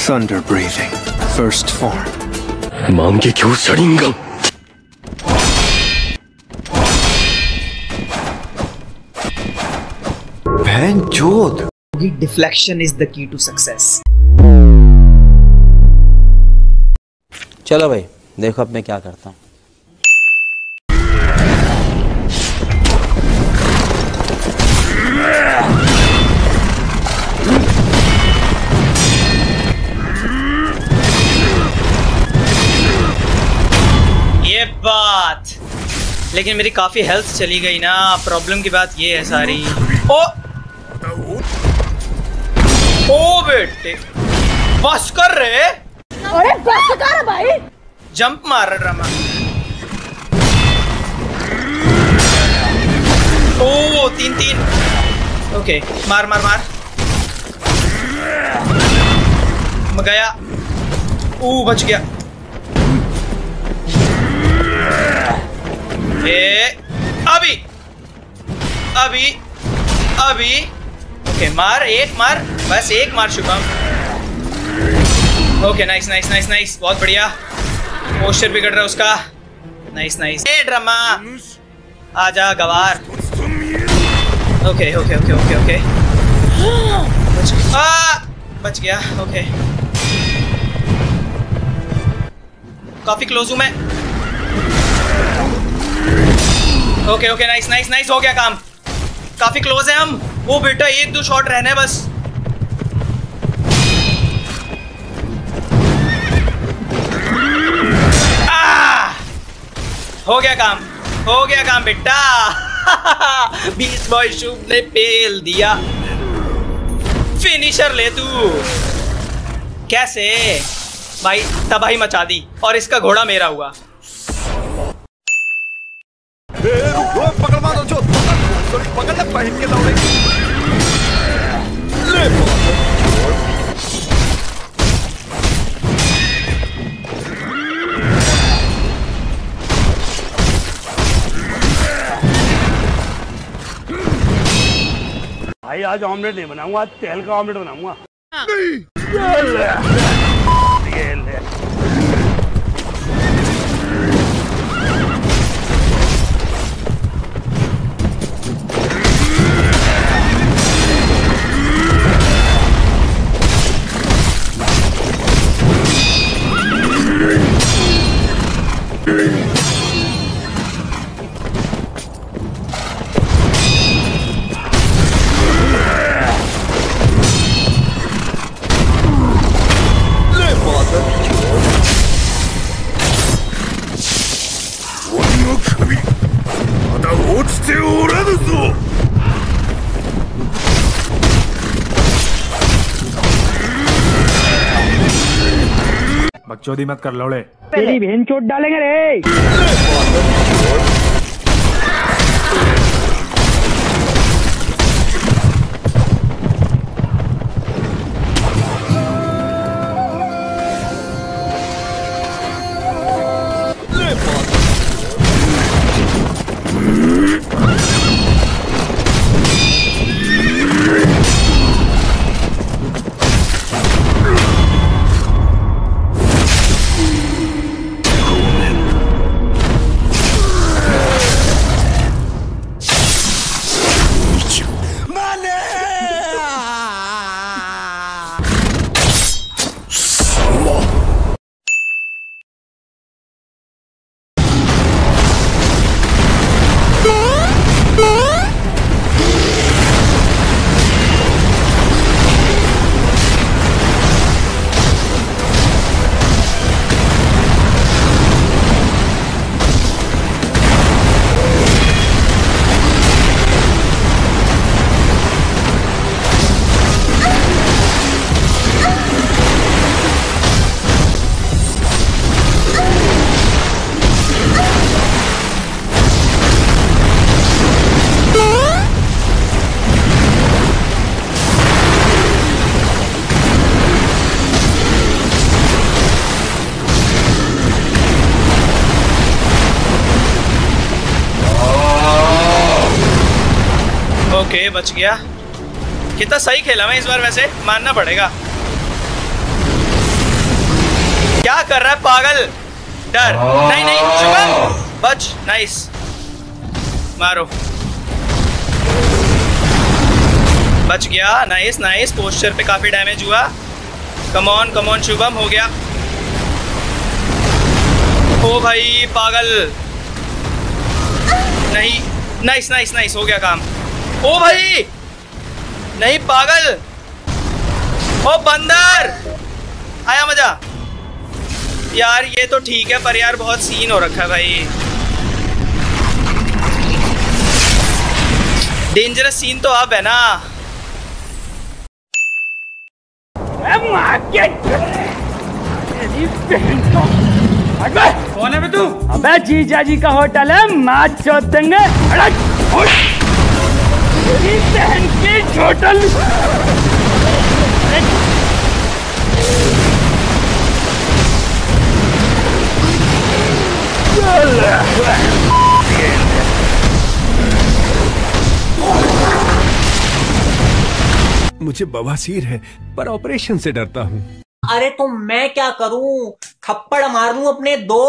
Thunder breathing, first form. 만개교 샤린강. Benjod. Deflection is the key to success. चलो भाई देखो अब मैं क्या करता हूँ। ये बात, लेकिन मेरी काफी हेल्थ चली गई ना। प्रॉब्लम की बात ये है सारी। ओ बेटे बस कर रहे। अरे बस कर भाई। जंप मार रहा ड्रामा। ओ 3-3। ओके मार मार मार। मैं गया। ओ बच गया। अभी अभी अभी। ओके मार, एक मार, बस एक मार Shubham. Okay nice nice nice nice, बहुत बढ़िया। पोस्चर बिगड़ रहा है उसका। Nice nice. ए ड्रामा आजा गवार। Okay okay okay okay okay बच गया। ओके काफी क्लोज हूं मैं। Okay okay nice nice nice, हो गया काम। काफी क्लोज है हम। वो बेटा 1-2 शॉट रहने हैं बस। हो गया काम, हो गया काम बेटा। बीस्ट बॉय शुभ ने पेल दिया। फिनिशर ले तू। कैसे भाई, तबाही मचा दी और इसका घोड़ा मेरा हुआ। पकड़ पहन के दौड़े। भाई आज ऑमलेट नहीं बनाऊंगा, आज तेल का ऑमलेट बनाऊंगा। बकचोदी मत कर लौड़े। तेरी बहन चोट डालेंगे रे। ओके बच गया। कितना सही खेला मैं इस बार, वैसे मानना पड़ेगा। क्या कर रहा है पागल? डर नहीं नहीं शुभम बच। नाइस मारो, बच गया। नाइस नाइस, पोस्चर पे काफी डैमेज हुआ। कम ऑन शुभम, हो गया। ओ भाई पागल, नहीं। नाइस नाइस नाइस, हो गया काम। ओ भाई नहीं पागल, ओ बंदर, आया मजा यार। ये तो ठीक है पर यार बहुत सीन हो रखा है भाई। डेंजरस सीन तो अब है ना। कौन है बे तू? अबे जीजा जी का होटल है, मैच चोट देंगे। मेरी बहन की होटल। मुझे बवासीर है पर ऑपरेशन से डरता हूँ। अरे तो मैं क्या करूं? थप्पड़ मार लूं अपने दो?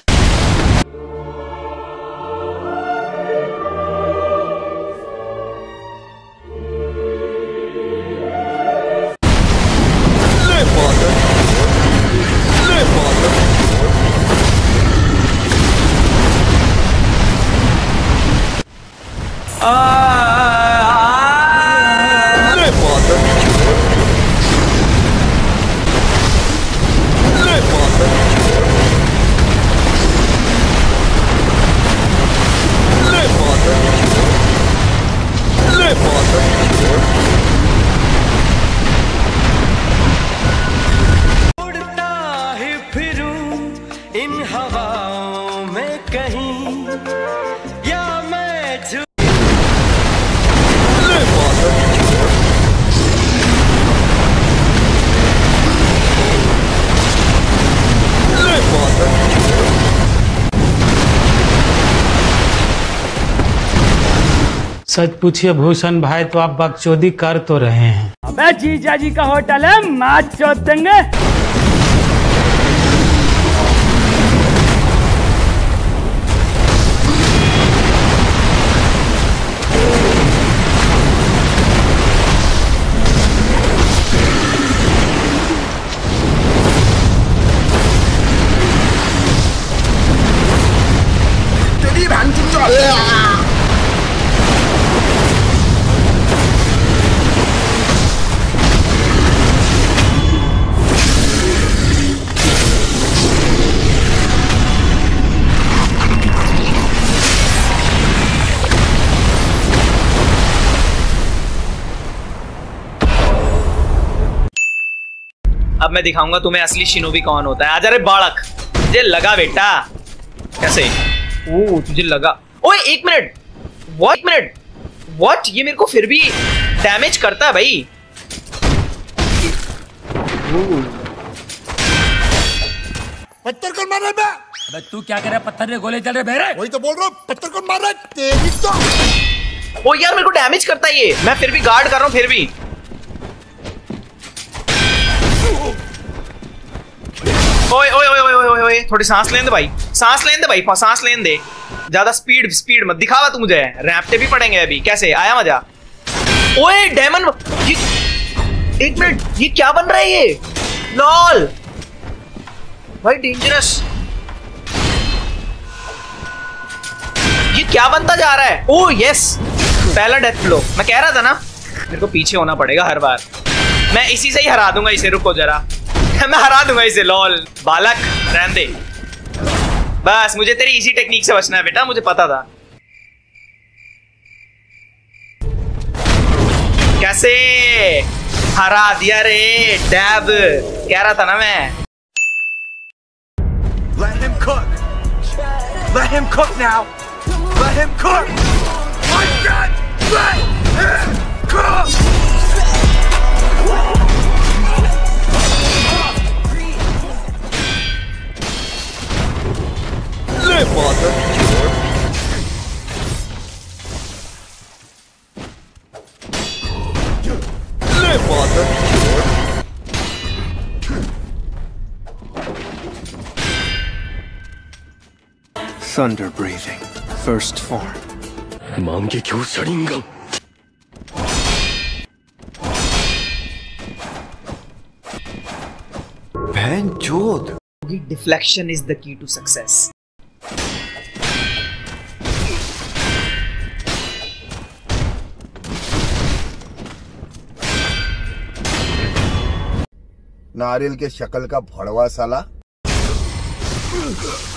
सच पूछिए भूषण भाई, तो आप बकचोदी कर तो रहे हैं। अबे जीजा जी का होटल है, मैच चोट देंगे। तेरी बहन चुप। अब मैं दिखाऊंगा तुम्हें असली शिनोबी कौन होता है। आजा रे बालक, मुझे लगा बेटा। कैसे? ओ तुझे लगा? ओए एक मिनट, व्हाट? ये मेरे को फिर भी डैमेज करता है भाई। पत्थर कौन मार रहा है? तू क्या कर रहा है? पत्थर में गोले चल रहे बहरे। वही तो बोल रहा हूँ, पत्थर कौन मार रहा है? तेरी तो। ओ यार मेरे को डैमेज करता है ये, मैं फिर भी गार्ड कर रहा हूँ। फिर भी ओए ओए ओए ओए ओए ओए, थोड़ी सांस लेने दे भाई, सांस लेने दे भाई, सांस लेने दे। ज्यादा स्पीड मत दिखावा तू मुझे, रैपटे भी पड़ेंगे अभी। कैसे आया मजा? ओए डायमंड, ये एक मिनट, ये क्या बन रहा है ये? लॉल भाई डेंजरस, ये क्या बनता जा रहा है? ओ यस, पहला डेथ ब्लो। मैं कह रहा था ना मेरे को पीछे होना पड़ेगा हर बार। मैं इसी से ही हरा दूंगा इसे, रुको जरा, मैं हरा दूंगा इसे। लॉल बालक रहने दे बस, मुझे तेरी इसी टेक्निक से बचना है बेटा, मुझे पता था। कैसे हरा दिया रे डैब, कह रहा था ना मैं। Let him cook. Let him cook now. Let him cook. My God, let him cook. Le mother. Le mother. Thunder breathing. First form. 만개교 살인강. Benjod. Deflection is the key to success. नारियल के शक्ल का भड़वा साला।